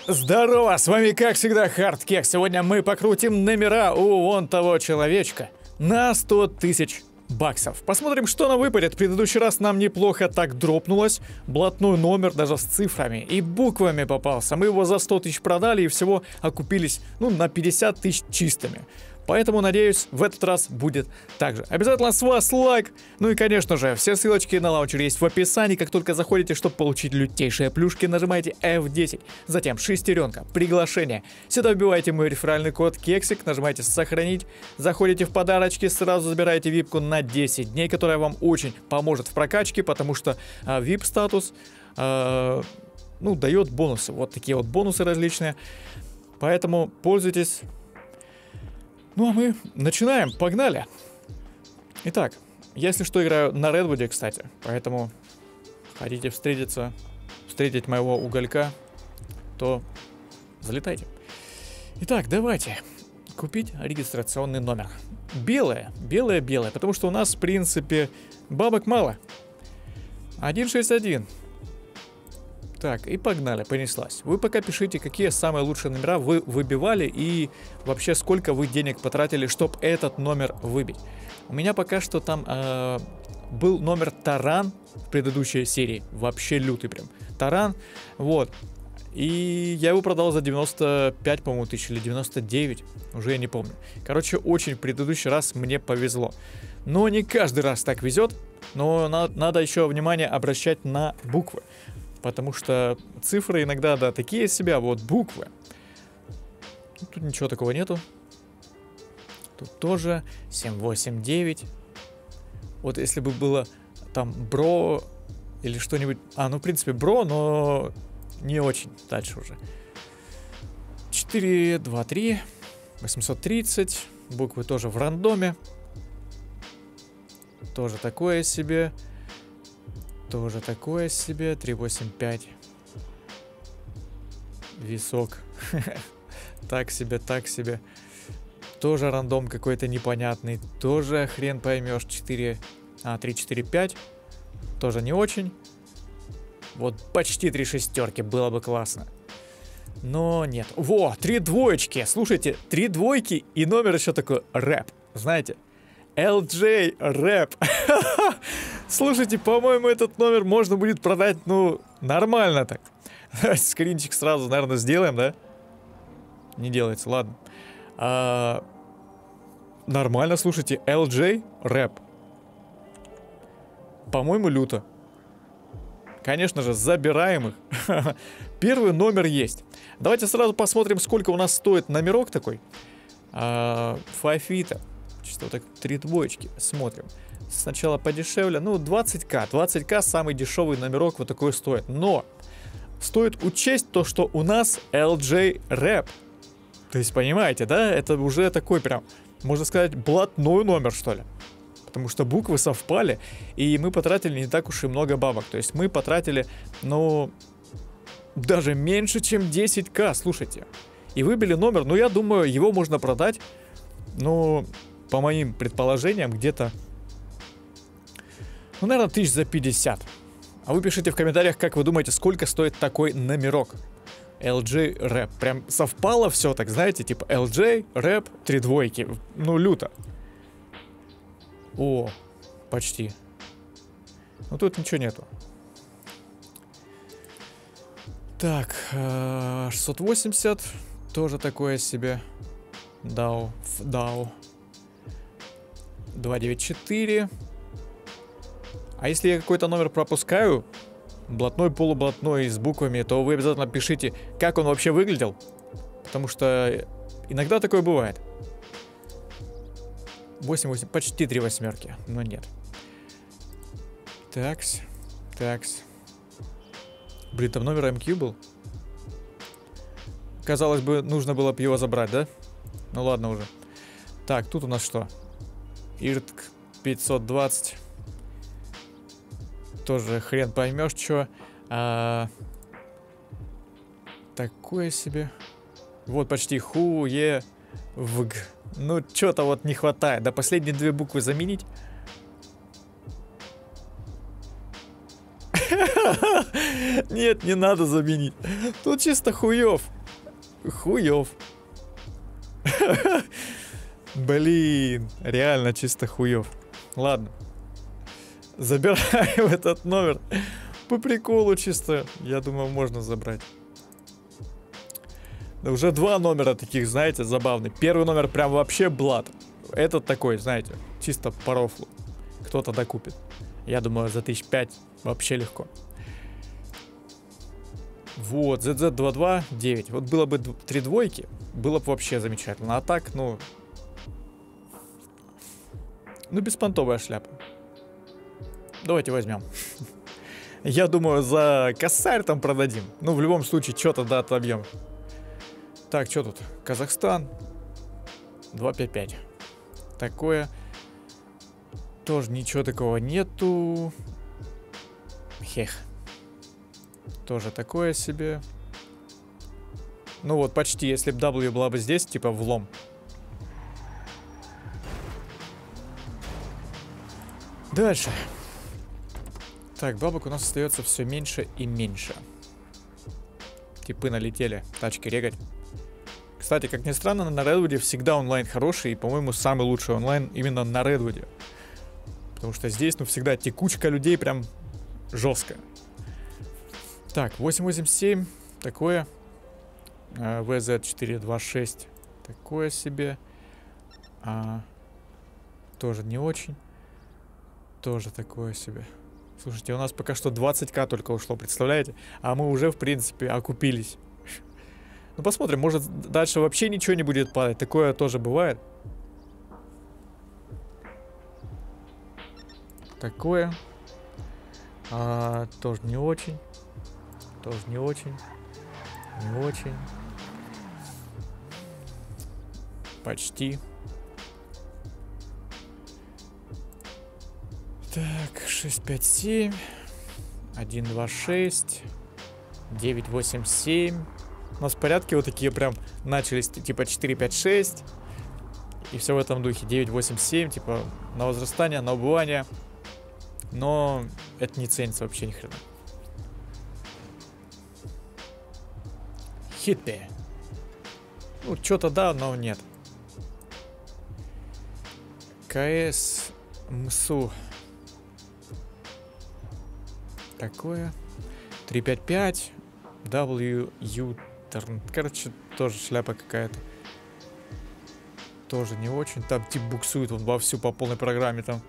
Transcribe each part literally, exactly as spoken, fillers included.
Здорово, с вами как всегда Хардкек. Сегодня мы покрутим номера у вон того человечка на сто тысяч баксов. Посмотрим, что нам выпадет. В предыдущий раз нам неплохо так дропнулось. Блатной номер даже с цифрами и буквами попался. Мы его за сто тысяч продали и всего окупились, ну, на пятьдесят тысяч чистыми. Поэтому, надеюсь, в этот раз будет так же. Обязательно с вас лайк. Ну и, конечно же, все ссылочки на лаунчер есть в описании. Как только заходите, чтобы получить лютейшие плюшки, нажимаете эф десять. Затем шестеренка, приглашение. Сюда вбиваете мой реферальный код Кексик, нажимаете сохранить. Заходите в подарочки, сразу забираете випку на десять дней, которая вам очень поможет в прокачке, потому что а, вип статус, а, ну, дает бонусы. Вот такие вот бонусы различные. Поэтому пользуйтесь. Ну а мы начинаем, погнали! Итак, если что, играю на Редвуде, кстати, поэтому хотите встретиться, встретить моего уголька, то залетайте. Итак, давайте купить регистрационный номер. Белое, белое, белое, потому что у нас, в принципе, бабок мало. один шесть один. Так, и погнали, понеслась. Вы пока пишите, какие самые лучшие номера вы выбивали и вообще сколько вы денег потратили, чтобы этот номер выбить. У меня пока что там э, был номер Таран в предыдущей серии. Вообще лютый прям. Таран, вот. И я его продал за девяносто пять, по-моему, тысяч или девяносто девять. Уже я не помню. Короче, очень в предыдущий раз мне повезло. Но не каждый раз так везет. Но на, надо еще внимание обращать на буквы. Потому что цифры иногда, да, такие себе, а вот буквы. Тут ничего такого нету. Тут тоже семь восемь девять. Вот если бы было там бро или что-нибудь... А, ну, в принципе, бро, но не очень. Дальше уже. четыре два три. восемьсот тридцать. Буквы тоже в рандоме. Тоже такое себе. Тоже такое себе. три восемь пять. Висок. Так себе, так себе. Тоже рандом какой-то непонятный. Тоже хрен поймешь. четыре. А, три четыре пять. Тоже не очень. Вот почти три шестерки. Было бы классно. Но нет. Во, три двоечки. Слушайте, три двойки и номер еще такой рэп. Знаете? эл джей рэп. Слушайте, по-моему, этот номер можно будет продать, ну, нормально так. Давайте скринчик сразу, наверное, сделаем, да? Не делается, ладно. А, нормально, слушайте, эл джей рэп. По-моему, люто. Конечно же, забираем их. Первый номер есть. Давайте сразу посмотрим, сколько у нас стоит номерок такой. А, Фафита. Чисто вот так, три двоечки. Смотрим. Сначала подешевле. Ну, двадцать ка. двадцать ка самый дешевый номерок вот такой стоит. Но стоит учесть то, что у нас эл джей рэп. То есть, понимаете, да? Это уже такой прям, можно сказать, блатной номер, что ли. Потому что буквы совпали, и мы потратили не так уж и много бабок. То есть мы потратили, ну, даже меньше, чем десять ка, слушайте. И выбили номер, ну, я думаю, его можно продать, ну... По моим предположениям, где-то, ну, наверное, тысяч за пятьдесят. А вы пишите в комментариях, как вы думаете, сколько стоит такой номерок. эл джей рэп. Прям совпало все так, знаете, типа эл джей, рэп, три двойки. Ну, люто. О, почти. Ну, тут ничего нету. Так, шестьсот восемьдесят. Тоже такое себе. Дау, дау. два девять четыре. А если я какой-то номер пропускаю, блатной, полублатной, с буквами, то вы обязательно пишите, как он вообще выглядел. Потому что иногда такое бывает. восемь восемь, почти три восьмерки, но нет. Такс, такс. Блин, там номер эм кью был. Казалось бы, нужно было бы его забрать, да? Ну ладно уже. Так, тут у нас что? Иртк пятьсот двадцать. Тоже хрен поймешь, что. А... Такое себе. Вот почти хуе вг. Ну, что-то вот не хватает. Да последние две буквы заменить. Нет, не надо заменить. Тут чисто хуёв. Хуёв. Блин, реально чисто хуёв. Ладно. Забираем этот номер. По приколу чисто. Я думаю, можно забрать. Да уже два номера таких, знаете, забавных. Первый номер прям вообще блат. Этот такой, знаете, чисто по рофлу. Кто-то докупит. Я думаю, за тысяч пять вообще легко. Вот, зет зет двадцать два девять. Вот было бы три двойки, было бы вообще замечательно. А так, ну... Ну, беспонтовая шляпа. Давайте возьмем. Я думаю, за косарь там продадим. Ну, в любом случае, что-то да отобьем. Так, что тут? Казахстан. два пять пять. Такое. Тоже ничего такого нету. Хех. Тоже такое себе. Ну вот, почти. Если бы W была бы здесь, типа влом. Дальше. Так, бабок у нас остается все меньше и меньше. Типы налетели. Тачки регать. Кстати, как ни странно, на Redwood всегда онлайн хороший. И, по-моему, самый лучший онлайн именно на Redwood. Потому что здесь, ну, всегда текучка людей прям жестко. Так, восемь восемь семь. Такое. ви зет четыре двадцать шесть. Такое себе. А, тоже не очень. Тоже такое себе. Слушайте, у нас пока что двадцать тысяч только ушло, представляете? А мы уже, в принципе, окупились. Ну, посмотрим, может, дальше вообще ничего не будет падать. Такое тоже бывает. Такое. А, тоже не очень. Тоже не очень. Не очень. Почти. Так, шесть пять семь. один два шесть. девять восемь семь. У нас порядки вот такие прям начались, типа четыре пять шесть. И все в этом духе. девять восемь семь, типа на возрастание, на убывание. Но это не ценится вообще ни хрена. Хитпи. Ну, что-то да, но нет. КС МСУ. Такое. три пять пять. W U. Короче, тоже шляпа какая-то. Тоже не очень. Там тип буксует он вовсю по полной программе там.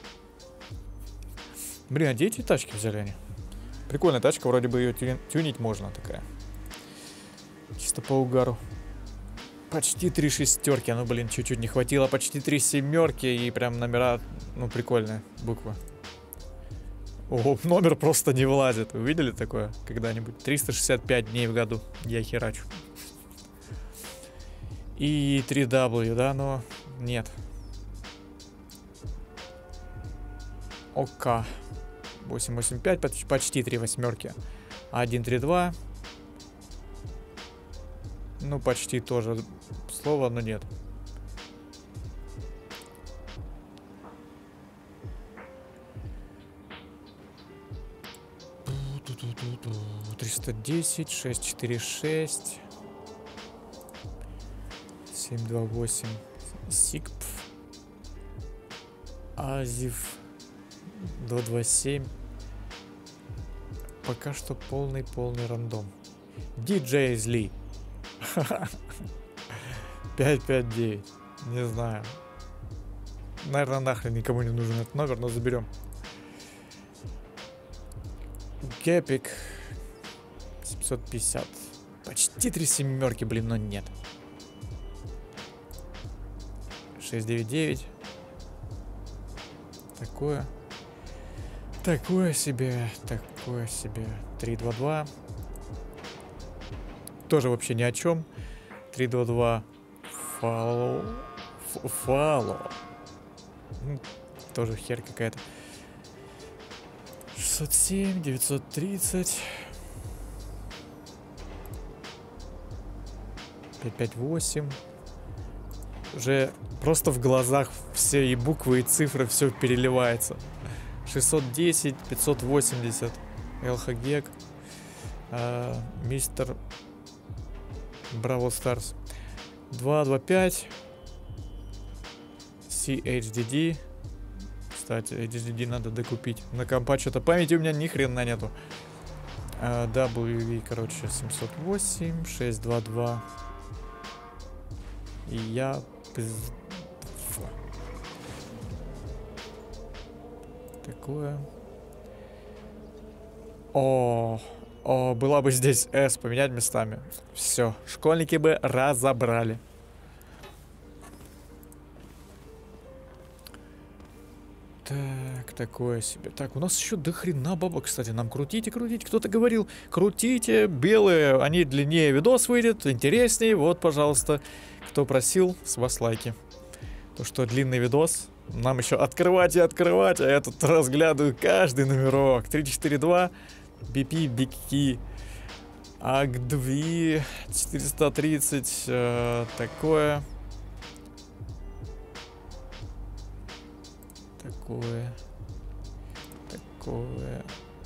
Блин, а где эти тачки взяли они? Прикольная тачка, вроде бы ее тюни- тюнить можно такая. Чисто по угару. Почти три шестерки. Ну, блин, чуть-чуть не хватило. Почти три семерки. И прям номера, ну, прикольные буквы. О, номер просто не влазит. Вы видели такое когда-нибудь? триста шестьдесят пять дней в году. Я херачу. И три дабл ю, да, но нет. ОК. восемь восемь пять, почти три восьмерки. один три два. Ну, почти тоже слово, но нет. триста десять, шесть четыре шесть. семь два восемь. Сикп. Азив. два два семь. Пока что полный-полный рандом. диджей Зли. пять пять девять. Не знаю. Наверное, нахрен никому не нужен этот номер, но заберем. Кепик. семьсот пятьдесят. Почти три семерки, блин, но нет. шесть девять девять. Такое. Такое себе. Такое себе. три два два. Тоже вообще ни о чем. три два два. Фало. Фало. Тоже хер какая-то. шестьсот семь, девятьсот тридцать. пять пять восемь. Уже просто в глазах все и буквы, и цифры, все переливается. шестьсот десять, пятьсот восемьдесят. ЛХГЕК. А, мистер Бравл Старс. два два пять. си эйч ди ди. Кстати, эйч ди ди надо докупить. На компа что-то памяти у меня ни хрена нету. А, дабл ю ви, короче, семьсот восемь, шестьсот двадцать два. И я... Такое. О, о, была бы здесь S, поменять местами. Все, школьники бы разобрали. Так, такое себе. Так, у нас еще до хрена бабок, кстати. Нам крутите, крутите. Кто-то говорил, крутите, белые, они длиннее, видос выйдет, интереснее. Вот, пожалуйста, кто просил, с вас лайки. То, что длинный видос, нам еще открывать и открывать, а я тут разглядываю каждый номерок. три четыре два, би пи, Бики, ак два, четыреста тридцать, э, такое. Такое. Такое.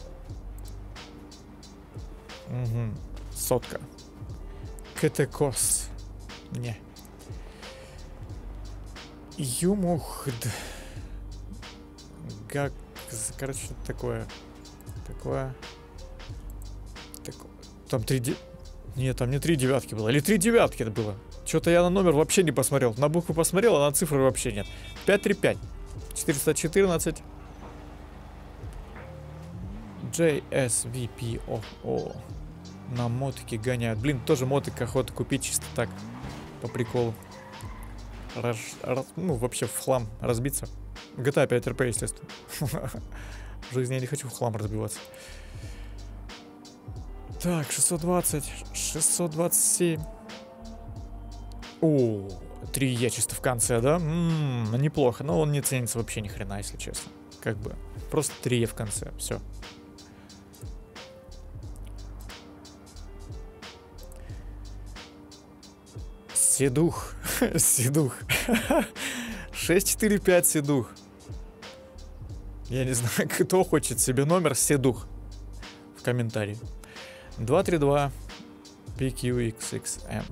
Угу. Сотка. Кетекос. Не. Юмухд. Как... Короче, что-то такое. Такое. Такое. Там три... Де... Нет, там не три девятки было. Или три девятки это было. Что-то я на номер вообще не посмотрел. На букву посмотрел, а на цифры вообще нет. пять три пять. четыреста четырнадцать. джей эс ви пи о о. На мотике гоняют. Блин, тоже мотик охота купить чисто так. По приколу. Раз, раз, ну, вообще в хлам разбиться. джи ти эй пять эр пи, естественно. В жизни я не хочу в хлам разбиваться. Так, шестьсот двадцать. шестьсот двадцать семь. О, три Е чисто в конце, да? М-м, неплохо, но он не ценится вообще ни хрена, если честно. Как бы, просто три Е в конце, все. Седух. Седух. шесть четыре пять Седух. Я не знаю, кто хочет себе номер Седух. В комментарии. два три два пи кью икс икс эм.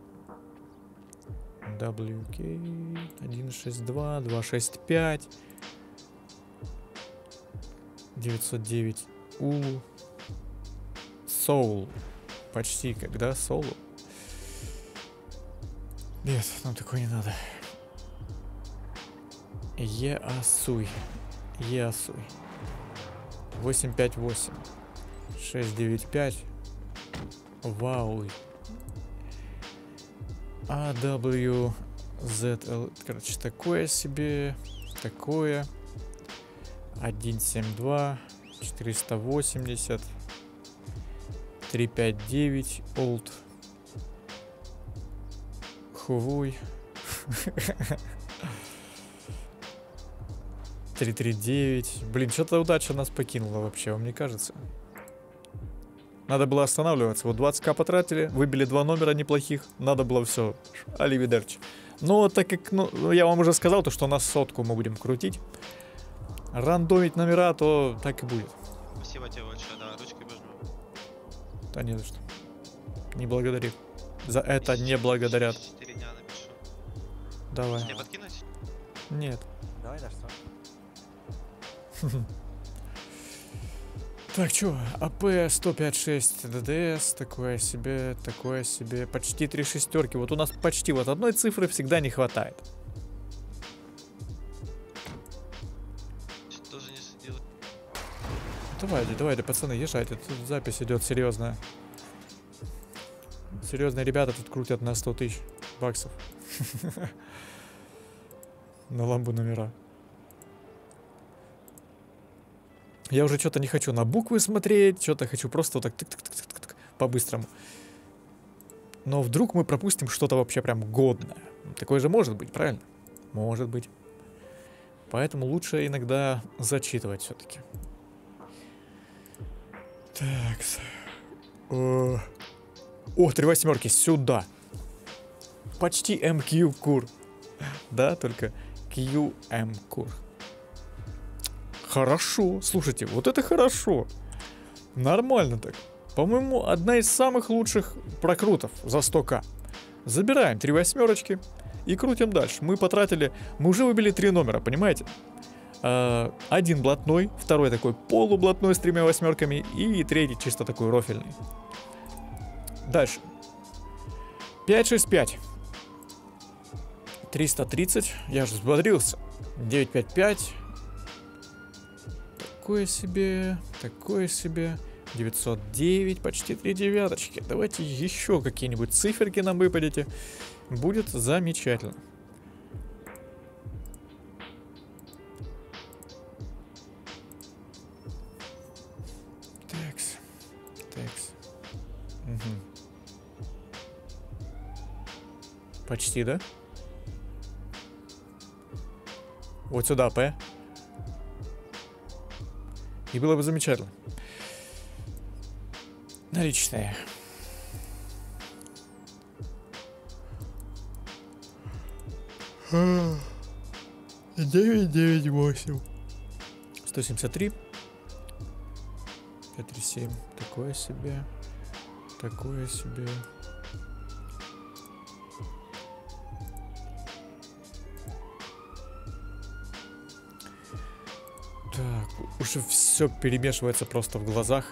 дабл ю кей один шесть два два шесть пять девятьсот девять У. Soul. Почти когда Soul. Нет, нам такое не надо. Еасуй. Еасуй. восемь пять восемь. шесть девять пять. Вау. эй дабл ю зет эл. Короче, такое себе. Такое. один семь два. четыреста восемьдесят. три пять девять. Old. Хувуй. три три девять. Блин, что-то удача нас покинула вообще, вам не кажется? Надо было останавливаться. Вот двадцать тысяч потратили, выбили два номера неплохих. Надо было все. Аливидерчи. Но так как, ну, я вам уже сказал, то, что у нас сотку мы будем крутить. Рандомить номера, то так и будет. Спасибо тебе большое, да, ручкой бежим. Да не за что. Не благодари. За это не благодарят. Дня напишу. Давай. Тебе подкинуть? Нет. Давай, да что? Так, чё, АП сто пять шесть ДДС, такое себе, такое себе, почти три шестерки. Вот у нас почти вот одной цифры всегда не хватает. Что тоже не судил. Давайте, давайте, пацаны, езжайте, тут запись идет серьезная. Серьезные ребята тут крутят на сто тысяч баксов. На ламбу номера. Я уже что-то не хочу на буквы смотреть, что-то хочу просто вот так тык-тык-тык-тык по-быстрому. Но вдруг мы пропустим что-то вообще прям годное. Такое же может быть, правильно? Может быть. Поэтому лучше иногда зачитывать все-таки. Так. О, О, три восьмерки сюда. Почти эм кью кур. Да, только кью эм кур. Хорошо, слушайте, вот это хорошо. Нормально так. По-моему, одна из самых лучших прокрутов за сто ка. Забираем три восьмерочки и крутим дальше. Мы потратили, мы уже выбили три номера, понимаете? Uh, один блатной, второй такой полублатной с тремя восьмерками и третий чисто такой рофельный. Дальше. пять шесть пять. триста тридцать. Я же взбодрился. девять пять пять. Такое себе. Такое себе. девятьсот девять. Почти три девяточки. Давайте еще какие-нибудь циферки нам выпадете. Будет замечательно. Такс. Такс. Угу. Почти, да? Вот сюда, П. И было бы замечательно. Наличные. девять девять восемь. сто семьдесят три. пять три семь. Такое себе. Такое себе. Так, уже все перемешивается просто в глазах.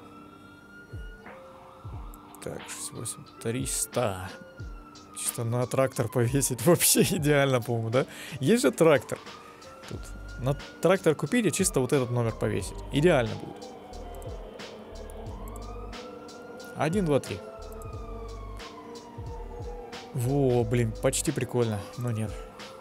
Так, шестьдесят восемь, триста. Чисто на трактор повесить вообще идеально, по-моему, да? Есть же трактор. Тут на трактор купить и чисто вот этот номер повесить. Идеально будет. один, два, три. Во, блин, почти прикольно, но нет.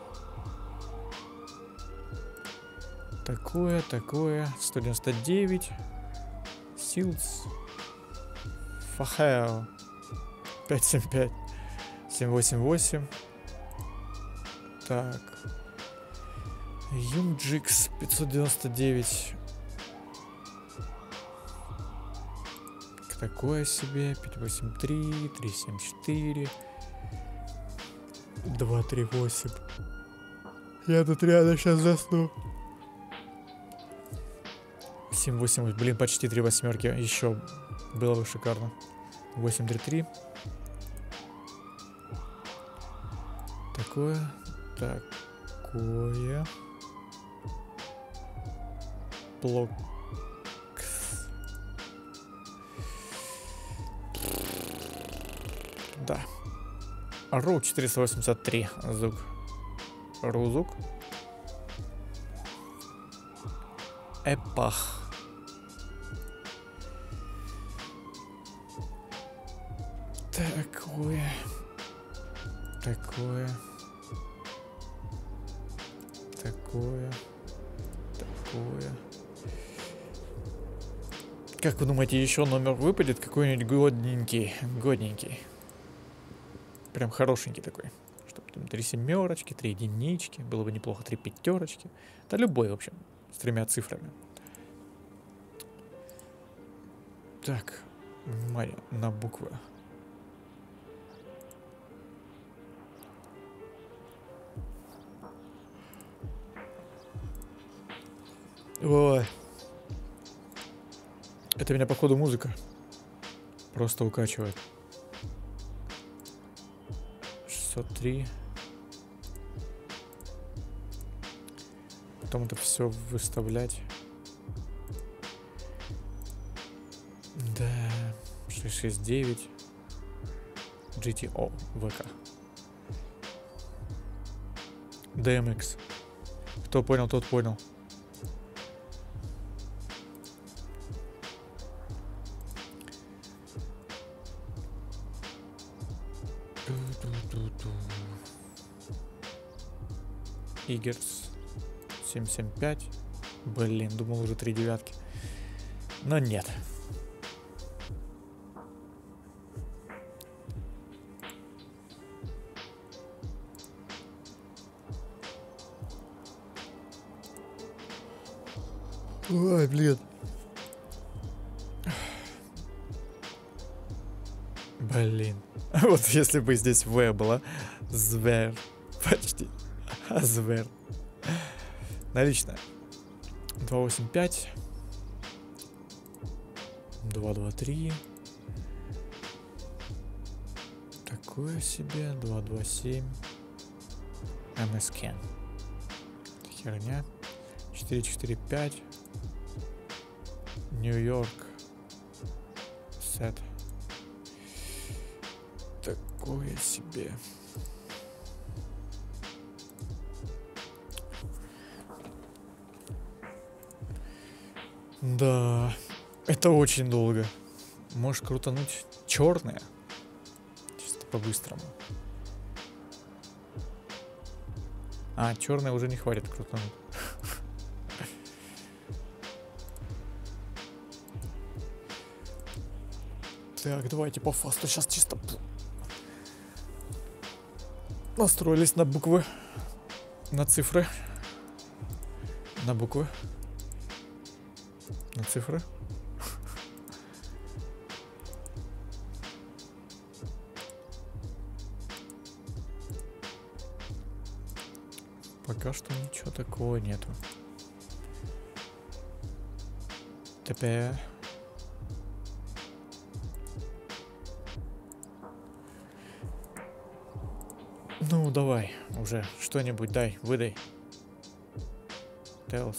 Такое, такое. сто девяносто девять. Силс. Фахео. пять семь пять. семь восемь восемь. Так. Юмджикс пятьсот девяносто девять. Такое себе. пять восемь три. три семь четыре. два три восемь. Я тут рядом сейчас засну. семь восемь, блин, почти три восьмерки. Еще было бы шикарно. восемь три три. Такое. Такое. Блок. Да. Ру четыреста восемьдесят три. Звук. Рузук. Эпах. Такое. Такое. Такое. Такое. Как вы думаете, еще номер выпадет? Какой-нибудь годненький. Годненький. Прям хорошенький такой. Чтобы там три семерочки, три единички. Было бы неплохо три пятерочки. Да любой, в общем. С тремя цифрами. Так. Внимание на буквы. Ой. Это меня, походу, музыка просто укачивает. шестьсот три. Потом это все выставлять. Да. шестьсот шестьдесят девять. джи ти о ВК. ди эм икс. Кто понял, тот понял. Игерс семь семь пять. Блин, думал уже три девятки. Но нет. Ой, блин. Блин. Вот если бы здесь В было. Звер. Почти. А звер. Наличная. два восемь пять. два два три. Такое себе. два два семь. эм эс Кен. Херня. четыре четыре пять. Нью-Йорк. Сет. Такое себе. Да, это очень долго. Можешь крутануть черное. Чисто по-быстрому. А, черное уже не хватит крутануть. Так, давайте по фасту. Сейчас чисто настроились на буквы, на цифры, на буквы, на цифры. Пока что ничего такого нету. Теперь ну, давай, уже что-нибудь дай, выдай. Телс.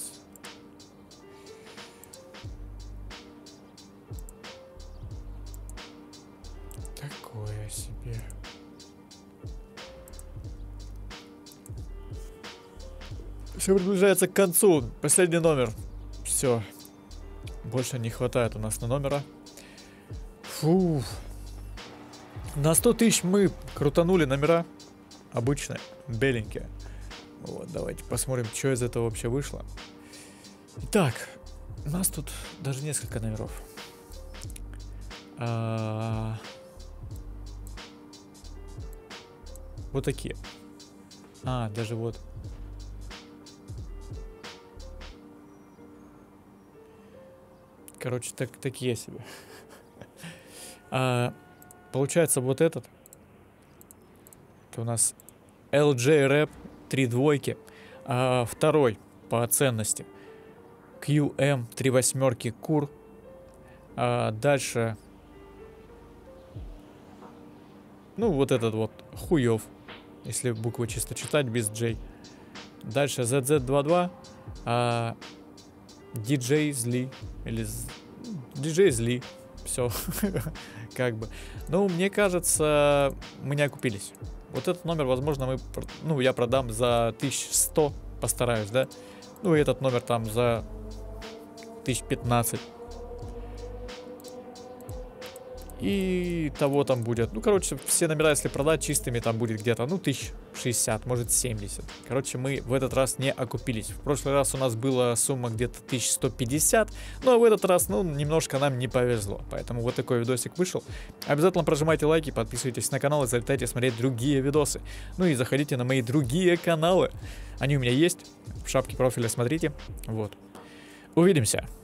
Такое себе. Все приближается к концу. Последний номер. Все. Больше не хватает у нас на номера. Фу. На сто тысяч мы крутанули номера. Обычные, беленькие. Вот, давайте посмотрим, что из этого вообще вышло. Итак, у нас тут даже несколько номеров. А... Вот такие. А, даже вот. Короче, так, такие себе. А, получается, вот этот. Это у нас эл джей Rap, три двойки. А второй по ценности кью эм, три восьмерки Кур. А дальше, ну вот этот вот Хуев, если буквы чисто читать без J. Дальше зет зет двадцать два, а ди джей Зли или ди джей Зли. Все, как бы. Ну, мне кажется, мы не окупились. Вот этот номер, возможно, мы, ну, я продам за тысячу сто, постараюсь, да? Ну, и этот номер там за тысяч пятнадцать. И того там будет. Ну, короче, все номера, если продать чистыми, там будет где-то, ну, тысяч шестьдесят, может, семьдесят. Короче, мы в этот раз не окупились. В прошлый раз у нас была сумма где-то тысяча сто пятьдесят, но в этот раз, ну, немножко нам не повезло. Поэтому вот такой видосик вышел. Обязательно прожимайте лайки, подписывайтесь на канал и залетайте смотреть другие видосы. Ну и заходите на мои другие каналы. Они у меня есть. В шапке профиля смотрите. Вот. Увидимся.